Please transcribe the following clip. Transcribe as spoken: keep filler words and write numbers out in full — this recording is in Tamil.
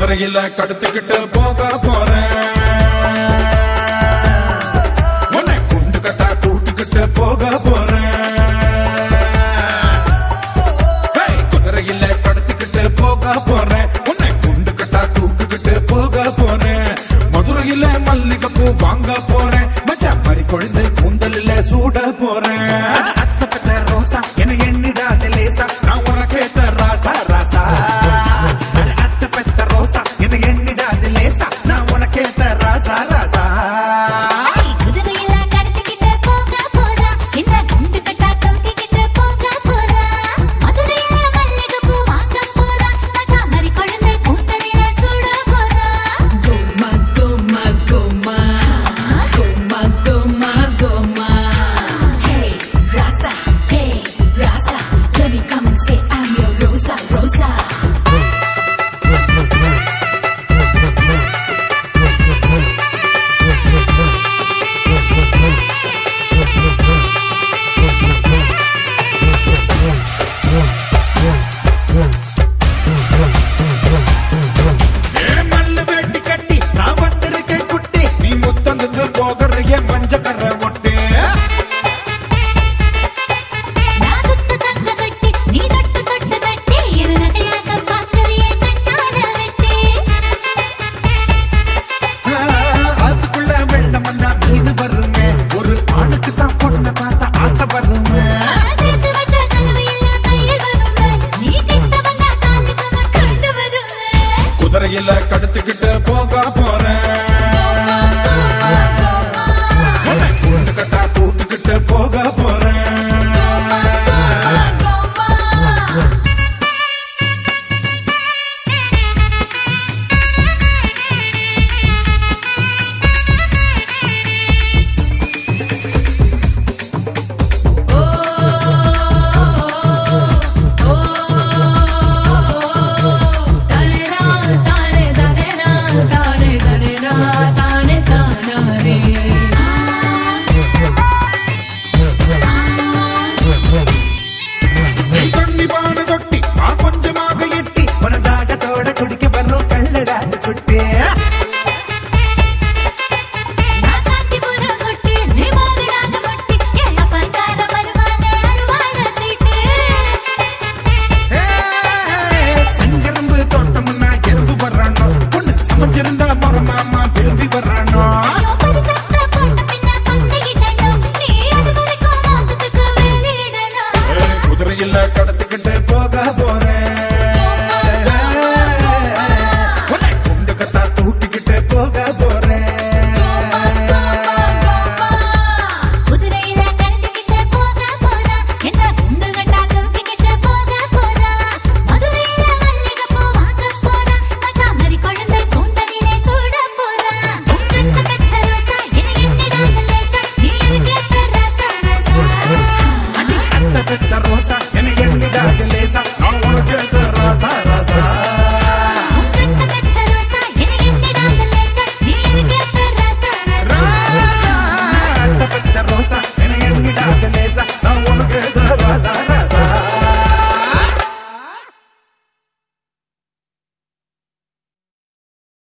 குதிரையில கடத்துக்கிட்டு போக போறேன் உன்னை குண்டு கட்டா தூக்கிக்கிட்டு போக போறேன் குதிரையில கடத்துக்கிட்டு போக போறேன் உன்னை குண்டு கட்டா தூக்கிக்கிட்டு போக போறேன் மதுரையில மல்லிகைப்பூ வாங்க போறேன் மச்சான் பறி கொழுந்து கூந்தலில சூட போறேன் அத்த பெத்த ரோசா என்ன எண்ணிடாத லேசா நான் உனக்கேத்த ராசா ராசா அத்த பெத்த ரோசா என்ன எண்ணிடாத லேசா நான் உனக்கேத்த ராசா ராசா குதிரையில கடத்திக்கிட்டு போக போறா இந்த குண்டு கட்டா தூக்கிக்கிட்டு போக போறா மதுரையில மல்லிகைப்பூ வாங்க போறா மச்சான் பறி கொழுந்து கூந்தலில சூட போறா Goma, goma, goma. Goma, goma, goma. Hey, Rasa, hey, Rasa. Let me come and say I'm your Rosa, Rosa. மல்லு வேட்டி கட்டி நான் வந்திருக்கேன் குட்டி நீ முத்தந்து போகிற என் மஞ்ச கர ஒட்டு நான் சுத்த தங்க கட்டி நீ தொட்டு தொட்டு தட்டி இருநகையாக பார்க்கறியே கண்ணால வெட்டி அதுக்குள்ள வெள்ளம் வந்தா மீன் வருமே ஒரு ஆணுக்கு தான் பொண்ணை பார்த்தா ஆசை வருமே சேர்த்து வச்ச கனவையெல்லாம் கையில் வருமே நீ கிட்ட வந்தா காலுக்கு கொண்டு வருவே குதிரையில கடத்துக்கிட்டு போக போறேன்